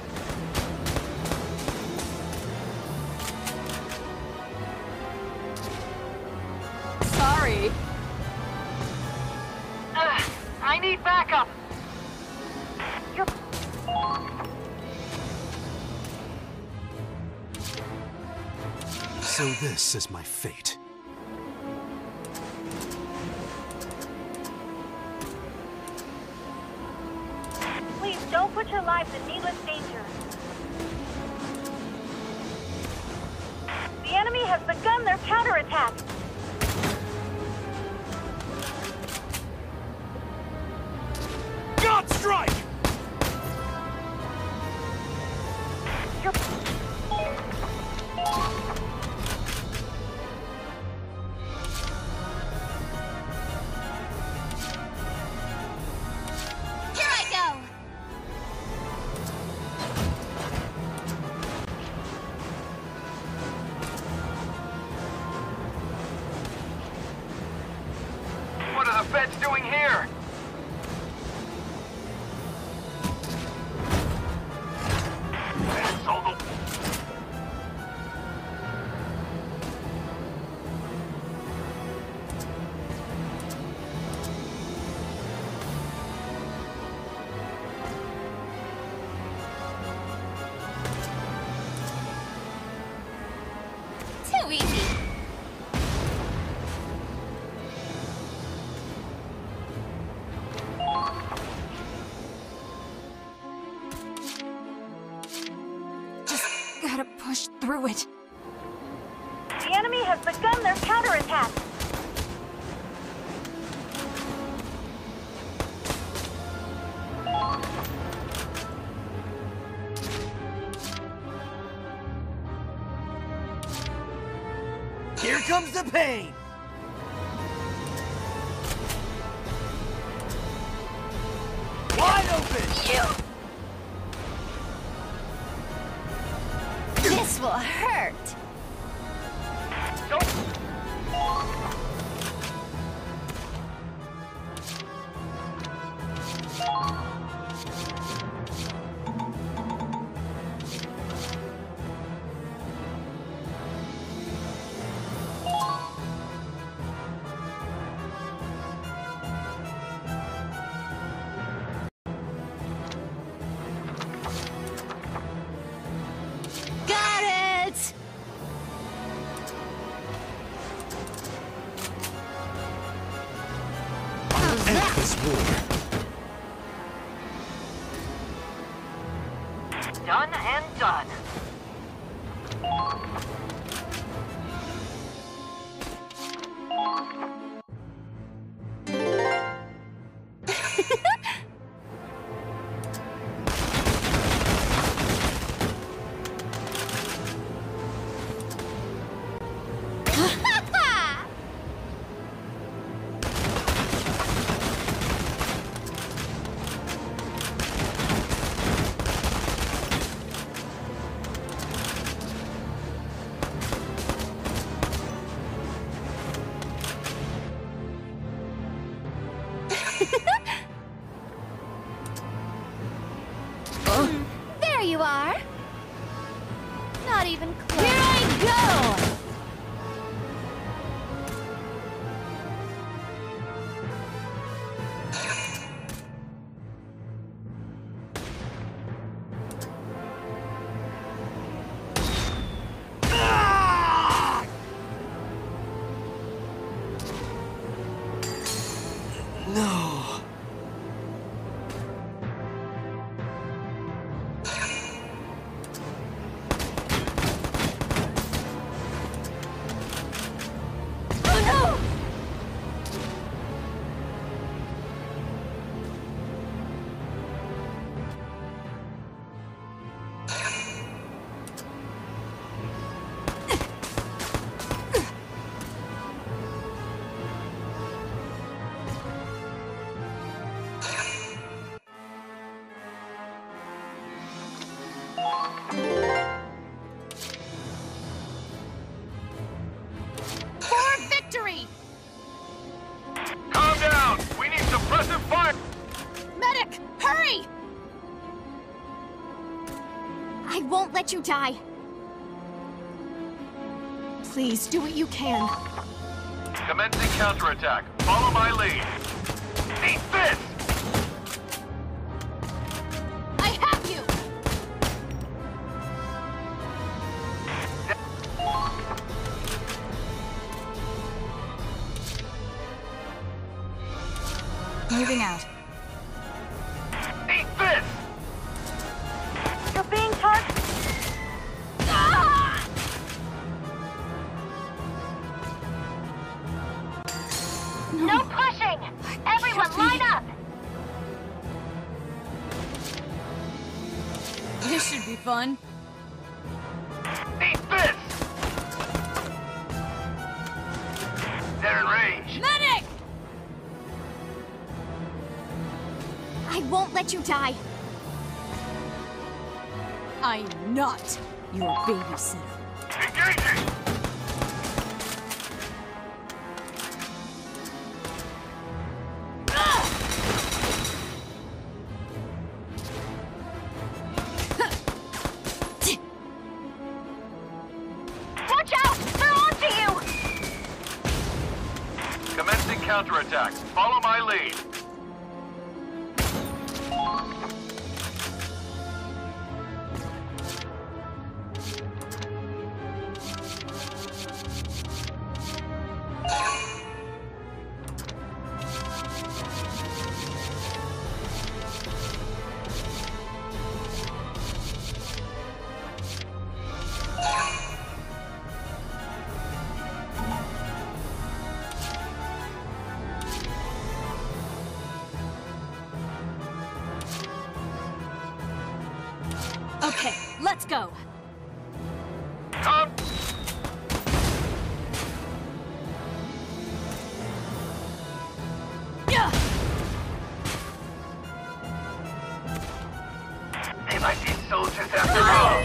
Sorry.
Ugh, I need backup.
You're...
So this is my fate.
Please don't put your lives in needless danger. The enemy has begun their counterattack!
God strike!
You're...
Here I go.
What are the feds doing here? Asshole.
Too easy.
Just gotta push through it.
The enemy has begun their counterattack!
Here comes the pain! Wide open!
This will hurt.
this war.
Done and done.
There you are. Not even close. Here I go!
No.
Oh no!
For victory!
Calm down! We need suppressive fire!
Medic, hurry!
I won't let you die.
Please do what you can.
Commencing counterattack. Follow my lead. Eat this!
I have you!
Moving out.
Eat this!
You're being targeted.
Ah!
No pushing! Everyone line up!
This should be fun.
Eat this! They're in range.
Medic!
I won't let you die.
I'm not your babysitter.
Engaging!
Watch out! They're onto you!
Commencing counterattack. Follow my lead.
Okay, let's go.
Come!
Yeah.
They might be soldiers after all.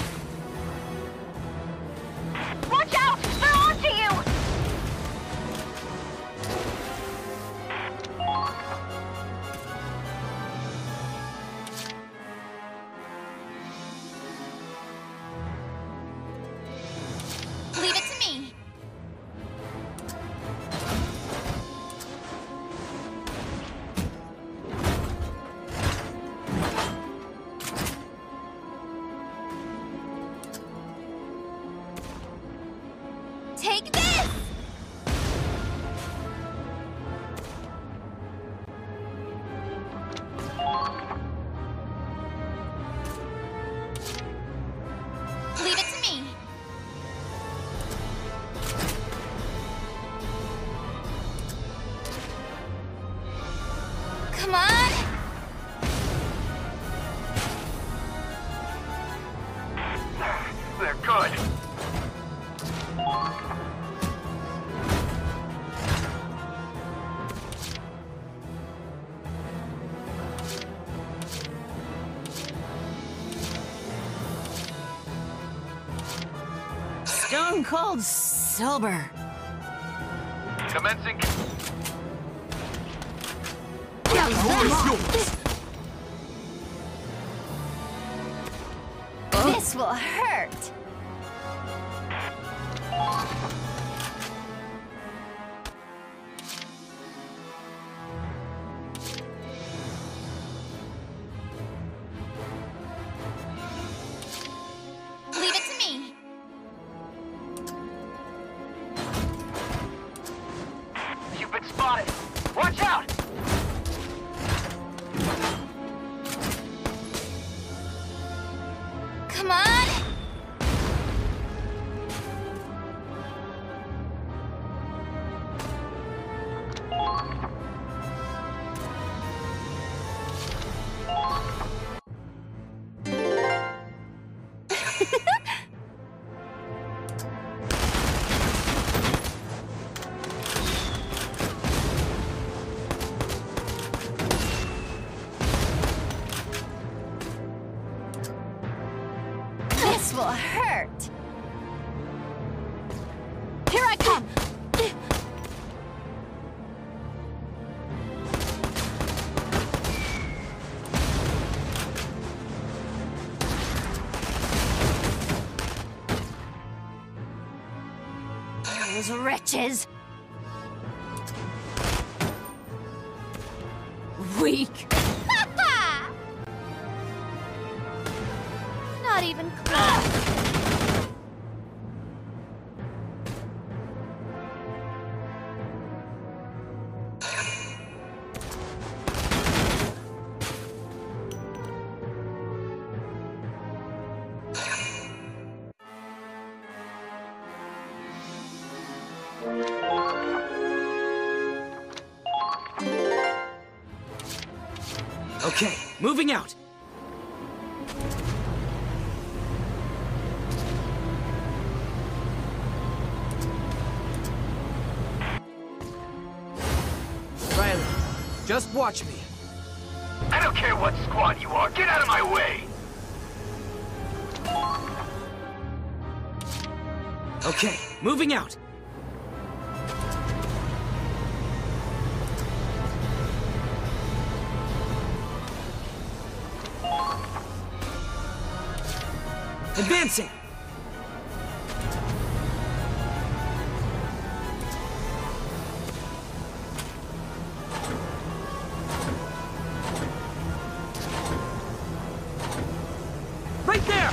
Watch out! They're onto you!
Leave it to me. Come on!
They're good.
Stone Cold Sober.
Commencing.
This will hurt.
Leave it to me.
You've been spotted. Watch out!
Come on!
This will hurt.
Here I come!
Those wretches. Weak.
Not even close.
Okay, moving out. Riley, just watch me.
I don't care what squad you are. Get out of my way!
Okay, moving out. Advancing! Right there!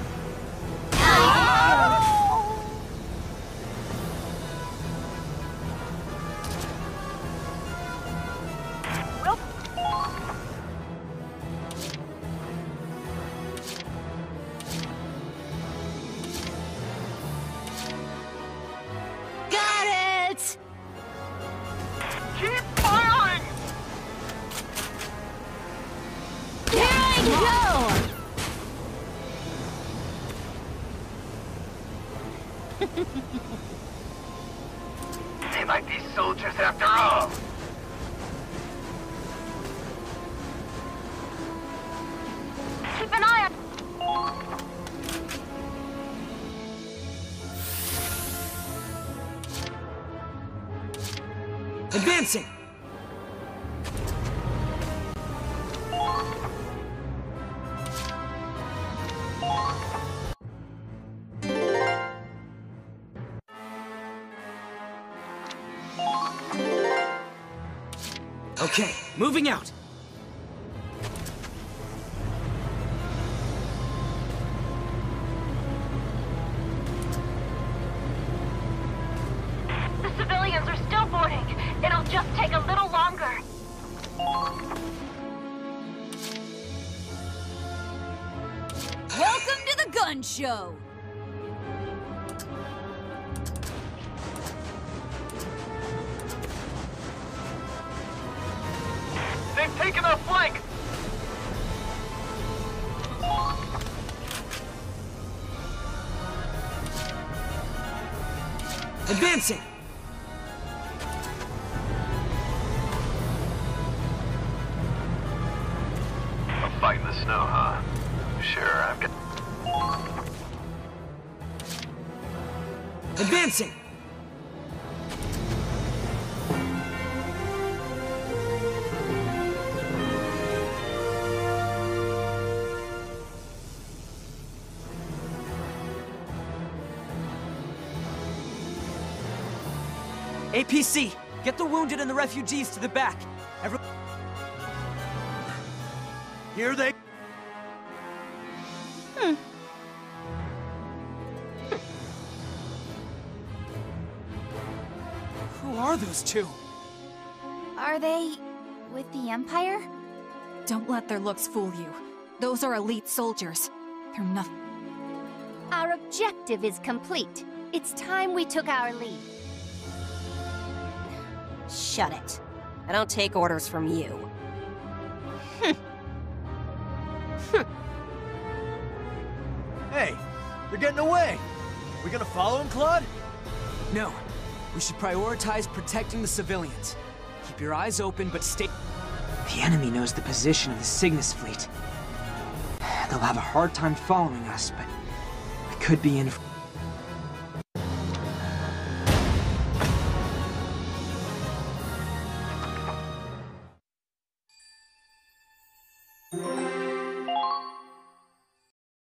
Keep firing!
Here I go!
They might be soldiers after all.
Keep an eye on...
Advancing! Okay, moving out.
The civilians are still boarding. It'll just take a little longer.
Welcome to the gun show!
They They've taken our flank!
Advancing!
A fight in the snow, huh? Sure, I've got...
Advancing! A P C, get the wounded and the refugees to the back. Every
Here they...
Hmm.
Who are those two?
Are they with the Empire?
Don't let their looks fool you. Those are elite soldiers. They're nothing.
Our objective is complete. It's time we took our leave.
Shut it. I don't take orders from you.
Hey, they're getting away. We gonna follow them, Claude?
No. We should prioritize protecting the civilians. Keep your eyes open, but stay... The enemy knows the position of the Cygnus fleet. They'll have a hard time following us, but we could be in...